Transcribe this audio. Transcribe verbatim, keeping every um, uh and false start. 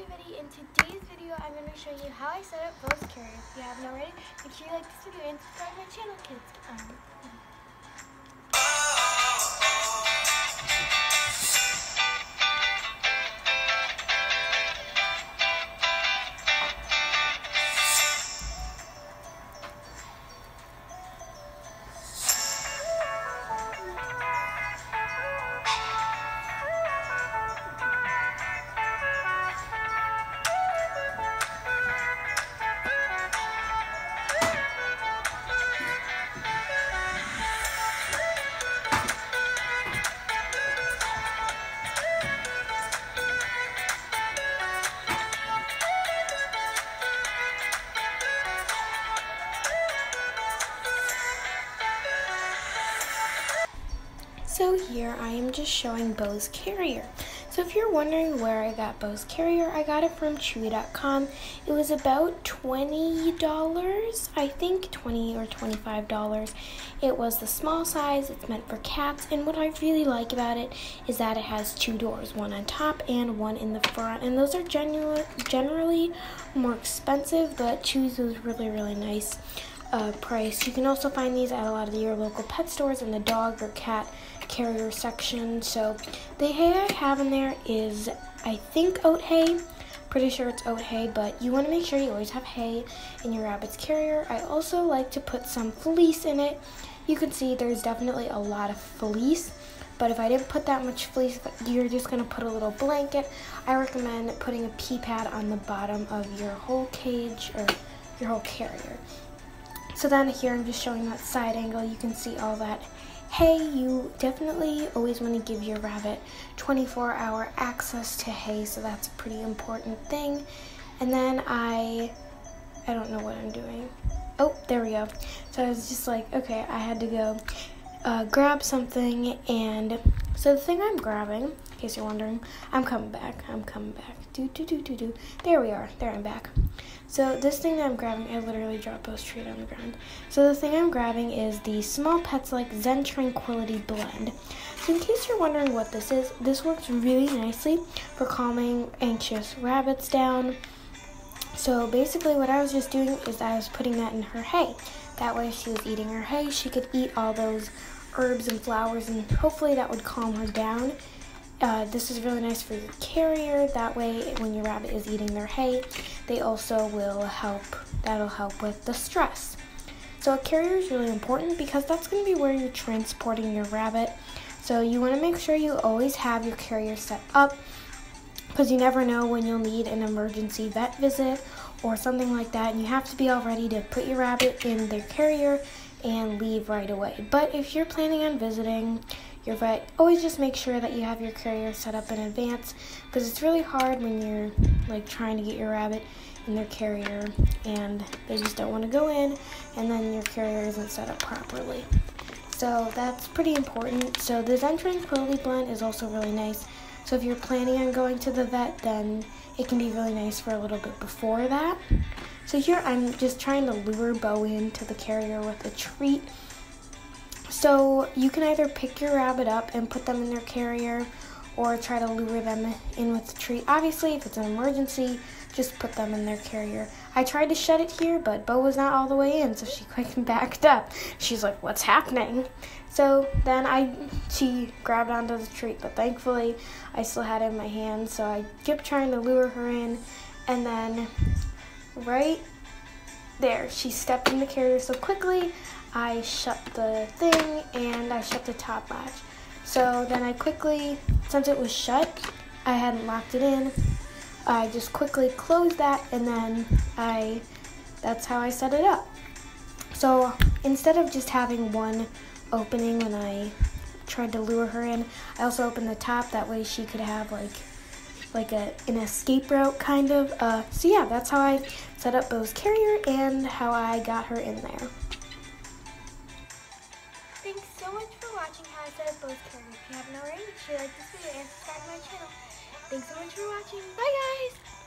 everybody. In today's video, I'm going to show you how I set up Bose Carrier. If you haven't already, make sure you like this video and subscribe to my channel, kids. Um, So here I am just showing Bose Carrier. So if you're wondering where I got Bose Carrier, I got it from Chewy dot com. It was about twenty dollars, I think twenty or twenty-five dollars. It was the small size, it's meant for cats, and what I really like about it is that it has two doors, one on top and one in the front, and those are generally, generally more expensive, but Chewy's was really, really nice uh, price. You can also find these at a lot of your local pet stores in the dog or cat carrier section. So the hay I have in there is, I think, oat hay. Pretty sure it's oat hay, but you want to make sure you always have hay in your rabbit's carrier. I also like to put some fleece in it. You can see there's definitely a lot of fleece, but if I didn't put that much fleece, you're just going to put a little blanket. I recommend putting a pee pad on the bottom of your whole cage or your whole carrier. So then here I'm just showing that side angle. You can see all that hay. You definitely always want to give your rabbit twenty-four hour access to hay, so that's a pretty important thing. And then I, I don't know what I'm doing. Oh, there we go. So I was just like, okay, I had to go uh, grab something, and so the thing I'm grabbing, in case you're wondering, I'm coming back, I'm coming back. Do, do, do, do, do. There we are, there I'm back. So this thing that I'm grabbing, I literally dropped Bose treat on the ground. So the thing I'm grabbing is the Small Pets Like Zen Tranquility Blend. So in case you're wondering what this is, this works really nicely for calming anxious rabbits down. So basically what I was just doing is I was putting that in her hay. That way if she was eating her hay, she could eat all those herbs and flowers, and hopefully that would calm her down. Uh, this is really nice for your carrier. That way when your rabbit is eating their hay, they also will help, that'll help with the stress. So a carrier is really important because that's going to be where you're transporting your rabbit. So you want to make sure you always have your carrier set up, because you never know when you'll need an emergency vet visit or something like that, and you have to be all ready to put your rabbit in their carrier and leave right away. But if you're planning on visiting your vet, always just make sure that you have your carrier set up in advance, because it's really hard when you're like trying to get your rabbit in their carrier and they just don't want to go in, and then your carrier isn't set up properly. So that's pretty important. So the Zen Tranquility Blend is also really nice. So if you're planning on going to the vet, then it can be really nice for a little bit before that. So here I'm just trying to lure Bo into the carrier with a treat. So you can either pick your rabbit up and put them in their carrier, or try to lure them in with the treat. Obviously, if it's an emergency, just put them in their carrier. I tried to shut it here, but Bo was not all the way in, so she quickly backed up. She's like, what's happening? So then I, she grabbed onto the treat, but thankfully I still had it in my hand, so I kept trying to lure her in, and then right there, she stepped in the carrier so quickly, I shut the thing and I shut the top latch. So then I quickly, since it was shut, I hadn't locked it in, I just quickly closed that, and then I, that's how I set it up. So instead of just having one opening when I tried to lure her in, I also opened the top, that way she could have like like a an escape route kind of. Uh, so yeah, that's how I set up Bose Carrier and how I got her in there. Thanks so much for watching how I set up Bose Carrier. If you haven't already, make sure you like this video and subscribe to my channel. Thanks so much for watching. Bye guys!